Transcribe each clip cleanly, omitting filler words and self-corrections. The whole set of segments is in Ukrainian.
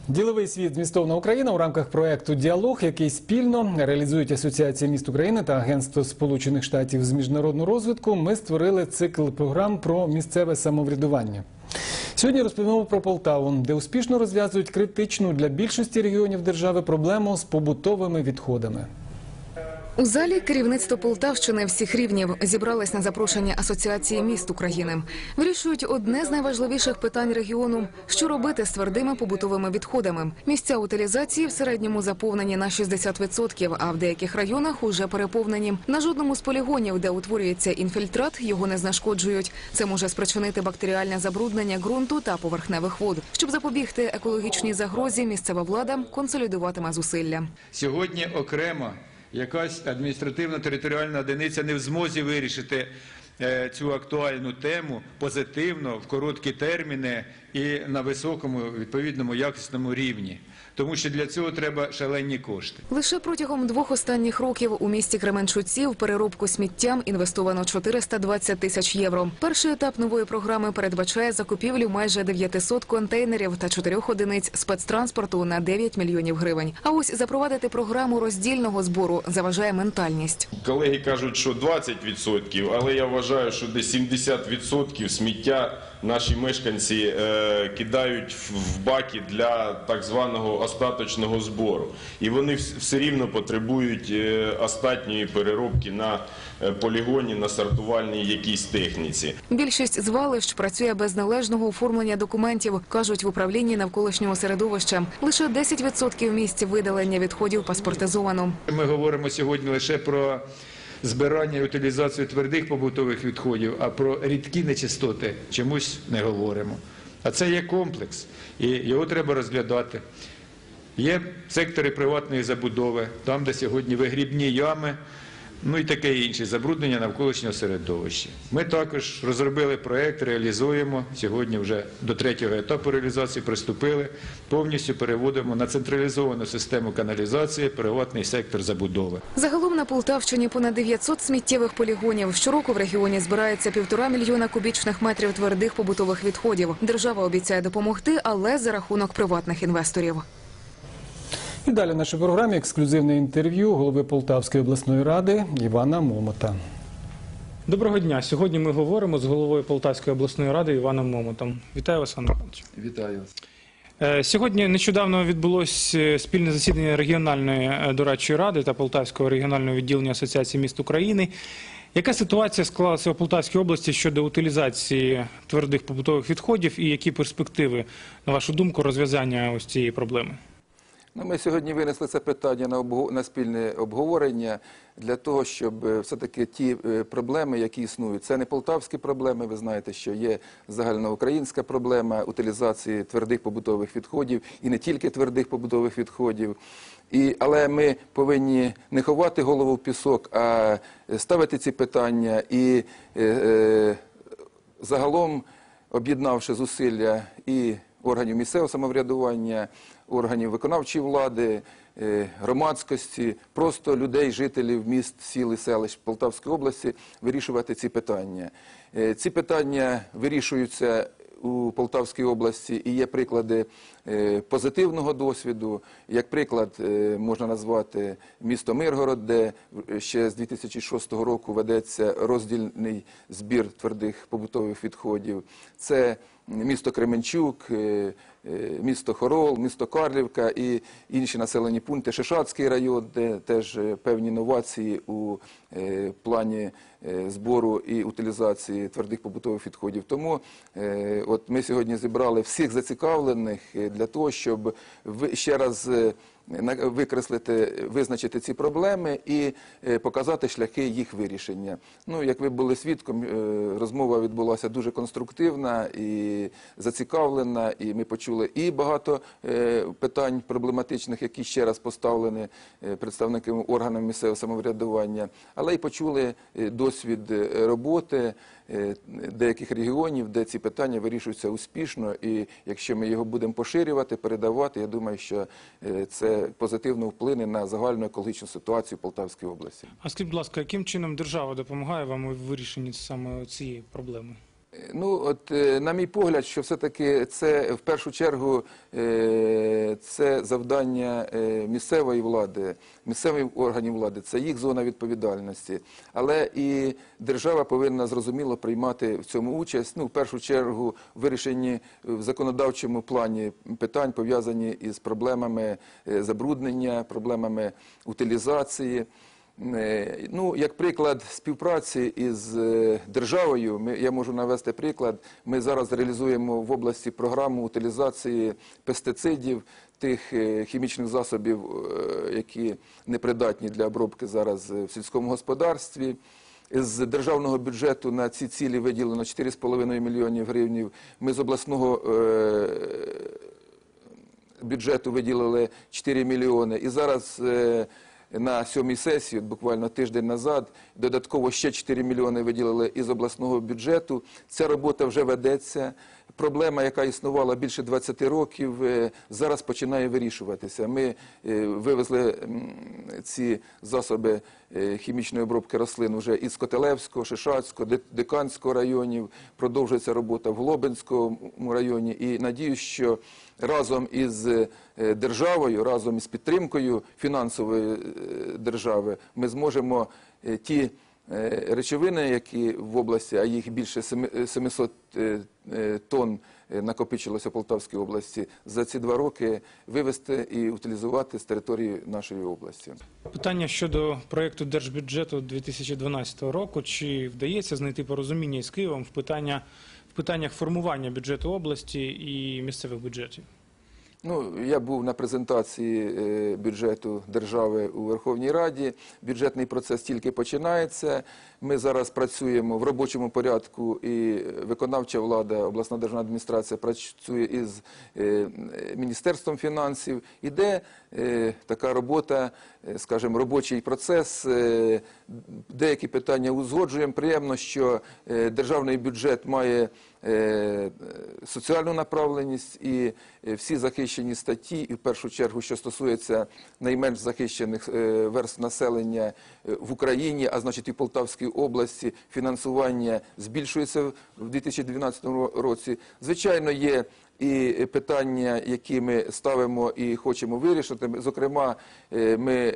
Діловий світ «Змістовна Україна» у рамках проєкту «Діалог», який спільно реалізують Асоціація міст України та Агентство Сполучених Штатів з міжнародного розвитку, ми створили цикл програм про місцеве самоврядування. Сьогодні розповімо про Полтаву, де успішно розв'язують критичну для більшості регіонів держави проблему з побутовими відходами. У залі керівництво Полтавщини всіх рівнів зібралось на запрошення Асоціації міст України. Вирішують одне з найважливіших питань регіону – що робити з твердими побутовими відходами. Місця утилізації в середньому заповнені на 60%, а в деяких районах уже переповнені. На жодному з полігонів, де утворюється інфільтрат, його не знешкоджують. Це може спричинити бактеріальне забруднення ґрунту та поверхневих вод. Щоб запобігти екологічній загрозі, місцева влада консолідуватиме зусилля. Сьогодні окремо якась адміністративно-територіальна одиниця не в змозі вирішити цю актуальну тему позитивно, в короткі терміни і на високому, відповідному, якісному рівні. Тому що для цього треба шалені кошти. Лише протягом 2 останніх років у місті Кременчуці в переробку сміттям інвестовано 420 тисяч євро. Перший етап нової програми передбачає закупівлю майже 900 контейнерів та 4 одиниць спецтранспорту на 9 мільйонів гривень. А ось запровадити програму роздільного збору заважає ментальність. Колеги кажуть, що 20%, але я вважаю, що десь 70% сміття наші мешканці кидають в баки для так званого остаточного збору. І вони все рівно потребують остатньої переробки на полігоні, на сортувальній якійсь техніці. Більшість звалищ працює без належного оформлення документів, кажуть в управлінні навколишнього середовища. Лише 10% місць видалення відходів паспортизовано. Ми говоримо сьогодні лише про збирання і утилізацію твердих побутових відходів, а про рідкі нечистоти чомусь не говоримо. А це є комплекс, і його треба розглядати. Є сектори приватної забудови, там, де сьогодні вигрібні ями, ну і таке інше, забруднення навколишнього середовища. Ми також розробили проєкт, реалізуємо, сьогодні вже до 3-го етапу реалізації приступили, повністю переводимо на централізовану систему каналізації приватний сектор забудови. Загалом на Полтавщині понад 900 сміттєвих полігонів. Щороку в регіоні збирається 1,5 мільйона кубічних метрів твердих побутових відходів. Держава обіцяє допомогти, але за рахунок приватних інвесторів. І далі в нашій програмі ексклюзивне інтерв'ю голови Полтавської обласної ради Івана Момота. Доброго дня. Сьогодні ми говоримо з головою Полтавської обласної ради Іваном Момотом. Вітаю вас, Іван Михайлович. Вітаю вас. Сьогодні нещодавно відбулося спільне засідання регіональної дорадчої ради та Полтавського регіонального відділення Асоціації міст України. Яка ситуація склалася у Полтавській області щодо утилізації твердих побутових відходів і які перспективи, на вашу думку, розв'язання ось цієї проблеми? Ми сьогодні винесли це питання на спільне обговорення для того, щоб все-таки ті проблеми, які існують, це не полтавські проблеми, ви знаєте, що є загальноукраїнська проблема утилізації твердих побутових відходів і не тільки твердих побутових відходів. Але ми повинні не ховати голову в пісок, а ставити ці питання і загалом, об'єднавши зусилля і органів місцевого самоврядування, органів виконавчої влади, громадськості, просто людей, жителів міст, сіл і селищ Полтавської області, вирішувати ці питання. Ці питання вирішуються у Полтавській області і є приклади позитивного досвіду. Як приклад можна назвати місто Миргород, де ще з 2006 року ведеться роздільний збір твердих побутових відходів. Це місто Кременчук, місто Хорол, місто Карлівка і інші населені пункти, Шишацький район, де теж певні новації у плані збору і утилізації твердих побутових відходів. Тому от ми сьогодні зібрали всіх зацікавлених для того, щоб ще раз викреслити, визначити ці проблеми і показати шляхи їх вирішення. Як ви були свідком, розмова відбулася дуже конструктивна і зацікавлена, і ми почули і багато питань проблематичних, які ще раз поставлені представниками органів місцевого самоврядування, але й почули досвід роботи деяких регіонів, де ці питання вирішуються успішно, і якщо ми його будемо поширювати, передавати, я думаю, що це позитивно вплине на загальну екологічну ситуацію в Полтавській області. А скажіть, будь ласка, яким чином держава допомагає вам у вирішенні саме цієї проблеми? На мій погляд, що все-таки це в першу чергу це завдання місцевої влади, місцевих органів влади, це їх зона відповідальності. Але і держава повинна зрозуміло приймати в цьому участь, в першу чергу в вирішенні в законодавчому плані питань, пов'язані із проблемами забруднення, проблемами утилізації. Як приклад співпраці із державою, я можу навести приклад, ми зараз реалізуємо в області програму утилізації пестицидів, тих хімічних засобів, які непридатні для обробки зараз в сільському господарстві. З державного бюджету на ці цілі виділено 4,5 мільйонів гривень. Ми з обласного бюджету виділили 4 мільйони. І зараз на 7-й сесії, буквально тиждень назад, додатково ще 4 мільйони виділили із обласного бюджету. Ця робота вже ведеться. Проблема, яка існувала більше 20 років, зараз починає вирішуватися. Ми вивезли ці засоби хімічної обробки рослин вже із Котелевського, Шишацького, Диканського районів. Продовжується робота в Глобинському районі. І надіюсь, що разом із державою, разом із підтримкою фінансової держави ми зможемо ті речовини, які в області, а їх більше 700 тонн накопичилося в Полтавській області, за ці 2 роки вивезти і утилізувати з території нашої області. Питання щодо проєкту держбюджету 2012 року. Чи вдається знайти порозуміння із Києвом в питаннях формування бюджету області і місцевих бюджетів? Я був на презентації бюджету держави у Верховній Раді. Бюджетний процес тільки починається. Ми зараз працюємо в робочому порядку, і виконавча влада, обласна державна адміністрація працює із Міністерством фінансів. Іде така робота, скажімо, робочий процес. Деякі питання узгоджуємо. Приємно, що державний бюджет має соціальну направленість, і всі захищені статті, і в першу чергу, що стосується найменш захищених верств населення в Україні, а значить і в Полтавській області, фінансування збільшується в 2012 році. Звичайно, є і питання, які ми ставимо і хочемо вирішити. Зокрема, ми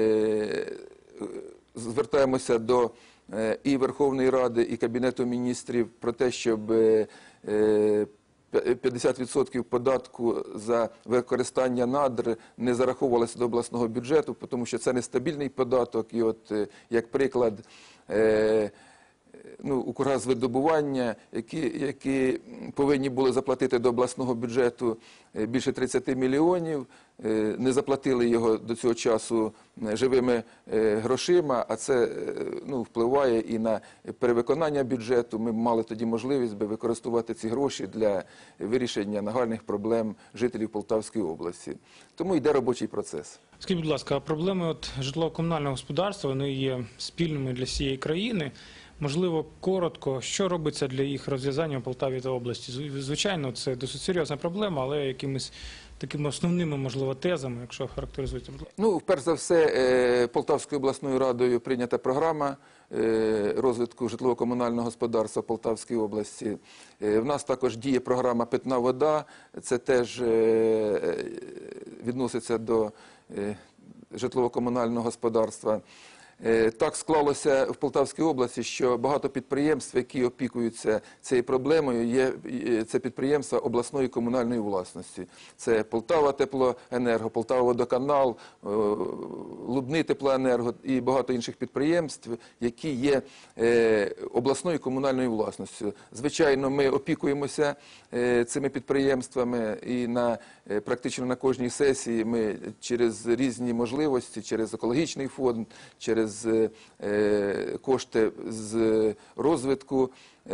звертаємося до і Верховної Ради, і Кабінету міністрів про те, щоб 50% податку за використання надр не зараховувалося до обласного бюджету, тому що це нестабільний податок. І от, як приклад, Укргазвидобування, які повинні були заплатити до обласного бюджету більше 30 мільйонів, не заплатили його до цього часу живими грошима, а це впливає і на перевиконання бюджету. Ми мали тоді можливість використовувати ці гроші для вирішення нагальних проблем жителів Полтавської області. Тому йде робочий процес. Скажіть, будь ласка, проблеми житлово-комунального господарства, вони є спільними для всієї країни. Можливо, коротко, що робиться для їх розв'язання в Полтаві та області? Звичайно, це досить серйозна проблема, але якимись такими основними, можливо, тезами, якщо характеризуєте. Перш за все, Полтавською обласною радою прийнята програма розвитку житлово-комунального господарства Полтавській області. В нас також діє програма «Питна вода», це теж відноситься до житлово-комунального господарства. Так склалося в Полтавській області, що багато підприємств, які опікуються цією проблемою, це підприємства обласної комунальної власності. Це Полтава-Теплоенерго, Полтава-Водоканал, Лубни-Теплоенерго і багато інших підприємств, які є обласною комунальною власністю. Звичайно, ми опікуємося цими підприємствами, і практично на кожній сесії ми через різні можливості, через екологічний фонд, через кошти з розвитку,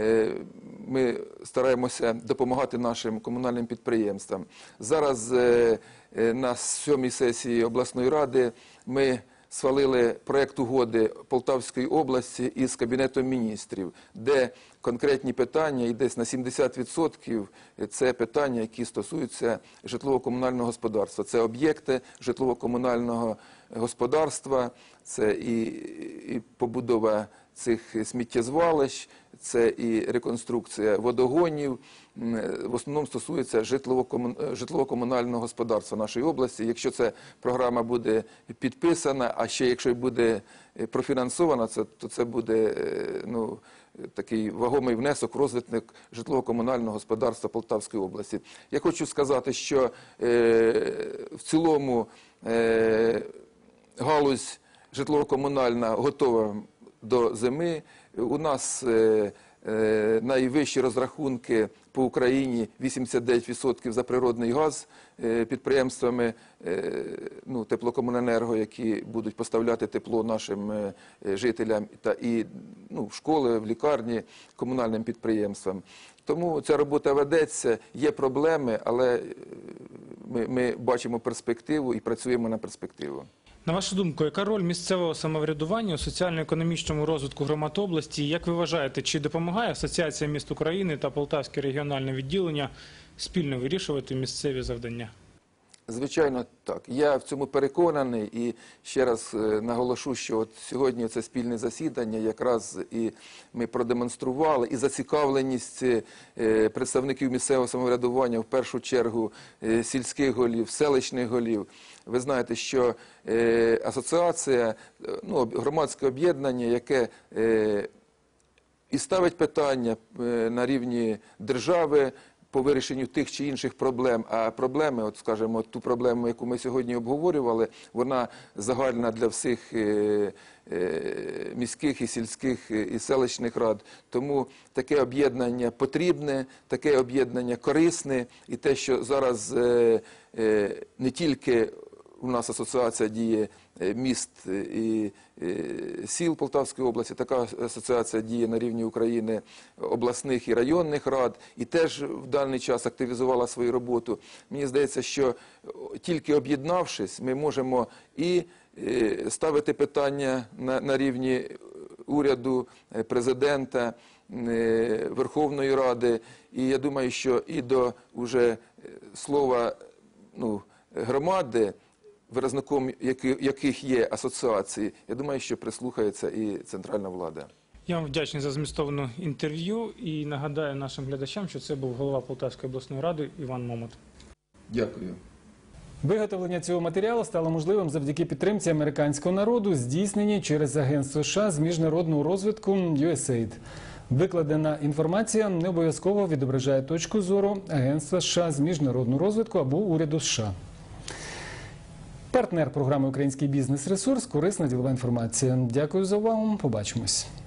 ми стараємося допомагати нашим комунальним підприємствам. Зараз на 7-й сесії обласної ради ми схвалили проект угоди Полтавської області із Кабінетом міністрів, де конкретні питання, і десь на 70% це питання, які стосуються житлово-комунального господарства. Це об'єкти житлово-комунального господарства, це і побудова цих сміттєзвалищ, це і реконструкція водогонів. В основному стосується житлово-комунального господарства нашої області. Якщо ця програма буде підписана, а ще якщо буде профінансована, то це буде такий вагомий внесок в розвиток житлово-комунального господарства Полтавської області. Я хочу сказати, що в цілому галузь житлово-комунальна готова до зими. У нас найвищі розрахунки по Україні 89% за природний газ підприємствами теплокомуненерго, які будуть поставляти тепло нашим жителям, та і в школи, в лікарні, комунальним підприємствам. Тому ця робота ведеться, є проблеми, але ми бачимо перспективу і працюємо на перспективу. На вашу думку, яка роль місцевого самоврядування у соціально-економічному розвитку громад області? І як ви вважаєте, чи допомагає Асоціація міст України та Полтавське регіональне відділення спільно вирішувати місцеві завдання? Звичайно, так. Я в цьому переконаний і ще раз наголошу, що от сьогодні це спільне засідання, якраз і ми продемонстрували і зацікавленість представників місцевого самоврядування, в першу чергу сільських голів, селищних голів. Ви знаєте, що асоціація, громадське об'єднання, яке і ставить питання на рівні держави, по вирішенню тих чи інших проблем, а проблеми, от скажімо, ту проблему, яку ми сьогодні обговорювали, вона загальна для всіх міських і сільських і селищних рад. Тому таке об'єднання потрібне, таке об'єднання корисне, і те, що зараз не тільки у нас асоціація діє міст і сіл Полтавської області, така асоціація діє на рівні України обласних і районних рад, і теж в даний час активізувала свою роботу. Мені здається, що тільки об'єднавшись, ми можемо і ставити питання на рівні уряду, президента, Верховної Ради, і я думаю, що і до уже слова громади, виразником яких є асоціації, я думаю, що прислухається і центральна влада. Я вам вдячний за змістовне інтерв'ю і нагадаю нашим глядачам, що це був голова Полтавської обласної ради Іван Момот. Дякую. Виготовлення цього матеріалу стало можливим завдяки підтримці американського народу, здійсненій через Агентство США з міжнародного розвитку USAID. Викладена інформація не обов'язково відображає точку зору Агентства США з міжнародного розвитку або уряду США. Партнер програми «Український бізнес-ресурс» – корисна ділова інформація. Дякую за увагу. Побачимось.